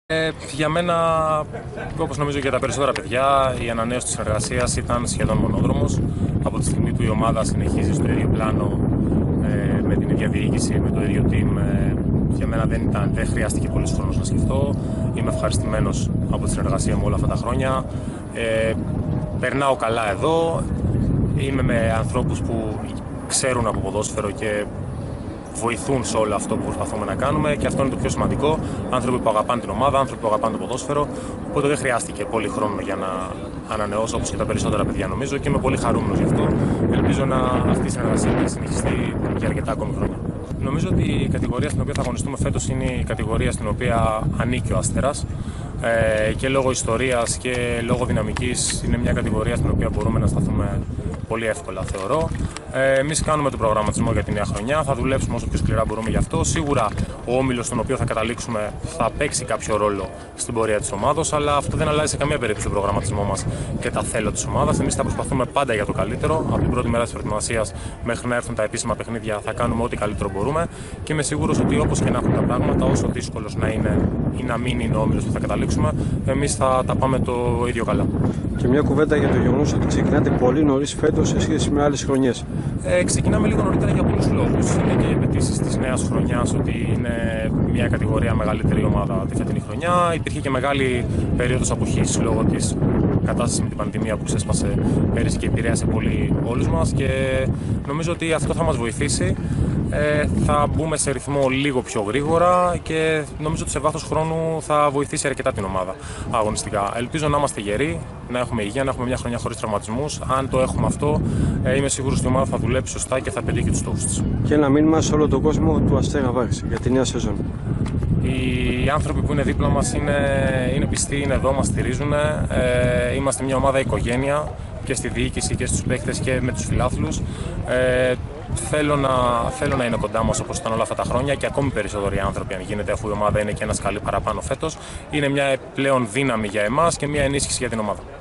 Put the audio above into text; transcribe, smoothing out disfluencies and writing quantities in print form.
Για μένα, όπως νομίζω και τα περισσότερα παιδιά, η ανανέωση της συνεργασίας ήταν σχεδόν μονόδρομος. Από τη στιγμή που η ομάδα συνεχίζει στο ίδιο πλάνο, με την ίδια διοίκηση, με το ίδιο team, για μένα δεν χρειάστηκε πολύς χρόνος να σκεφτώ. Είμαι ευχαριστημένος από τη συνεργασία μου όλα αυτά τα χρόνια. Περνάω καλά εδώ. Είμαι με ανθρώπους που ξέρουν από ποδόσφαιρο και βοηθούν σε όλο αυτό που προσπαθούμε να κάνουμε, και αυτό είναι το πιο σημαντικό. Άνθρωποι που αγαπάνε την ομάδα, άνθρωποι που αγαπάνε το ποδόσφαιρο. Οπότε δεν χρειάστηκε πολύ χρόνο για να ανανεώσω, όπως και τα περισσότερα παιδιά νομίζω, και είμαι πολύ χαρούμενος γι' αυτό. Ελπίζω να αυτή η συνεργασία να συνεχιστεί για αρκετά ακόμη χρόνια. Νομίζω ότι η κατηγορία στην οποία θα αγωνιστούμε φέτος είναι η κατηγορία στην οποία ανήκει ο Αστέρας. Και λόγω ιστορίας και λόγω δυναμικής είναι μια κατηγορία στην οποία μπορούμε να σταθούμε πολύ εύκολα, θεωρώ. Εμείς κάνουμε τον προγραμματισμό για τη νέα χρονιά, θα δουλέψουμε όσο πιο σκληρά μπορούμε γι' αυτό. Σίγουρα ο όμιλος στον οποίο θα καταλήξουμε θα παίξει κάποιο ρόλο στην πορεία της ομάδας, αλλά αυτό δεν αλλάζει σε καμία περίπτωση τον προγραμματισμό μας και τα θέλω της ομάδας. Εμείς θα προσπαθούμε πάντα για το καλύτερο. Από την πρώτη μέρα της προετοιμασίας μέχρι να έρθουν τα επίσημα παιχνίδια θα κάνουμε ό,τι καλύτερο μπορούμε, και είμαι σίγουρος ότι όπως και να έχουν τα πράγματα, όσο δύσκολος να είναι ή να μην είναι ο όμιλος που θα καταλήξουμε, εμείς θα τα πάμε το ίδιο καλά. Και μια κουβέντα για το γεγονός ότι ξεκινάτε πολύ νωρίς φέτος σε σχέση με άλλες χρονιές. Ξεκινάμε λίγο νωρίτερα για πολλούς λόγους. Είναι και οι απαιτήσεις της νέας χρονιάς, ότι είναι μια κατηγορία μεγαλύτερη ομάδα τη φετινή χρονιά. Υπήρχε και μεγάλη περίοδος αποχής λόγω της κατάστασης με την πανδημία που ξέσπασε πέρυσι και επηρέασε πολύ όλους μας, και νομίζω ότι αυτό θα μας βοηθήσει. Θα μπούμε σε ρυθμό λίγο πιο γρήγορα και νομίζω ότι σε βάθος χρόνου θα βοηθήσει αρκετά την ομάδα αγωνιστικά. Ελπίζω να είμαστε γεροί, να έχουμε υγεία, να έχουμε μια χρονιά χωρίς τραυματισμούς. Αν το έχουμε αυτό, είμαι σίγουρος ότι η ομάδα θα δουλέψει σωστά και θα πετύχει τους στόχους της. Και ένα μήνυμα σε όλο τον κόσμο του Αστέρα Βάρης για τη νέα σεζόν. Οι άνθρωποι που είναι δίπλα μας είναι πιστοί, είναι εδώ, μας στηρίζουν. Είμαστε μια ομάδα οικογένεια και στη διοίκηση και στους παίκτες και με τους φιλάθλους. Θέλω να είναι κοντά μας όπως ήταν όλα αυτά τα χρόνια, και ακόμη περισσότεροι άνθρωποι αν γίνεται, αφού η ομάδα είναι και ένα σκαλί παραπάνω φέτος. Είναι μια πλέον δύναμη για εμάς και μια ενίσχυση για την ομάδα.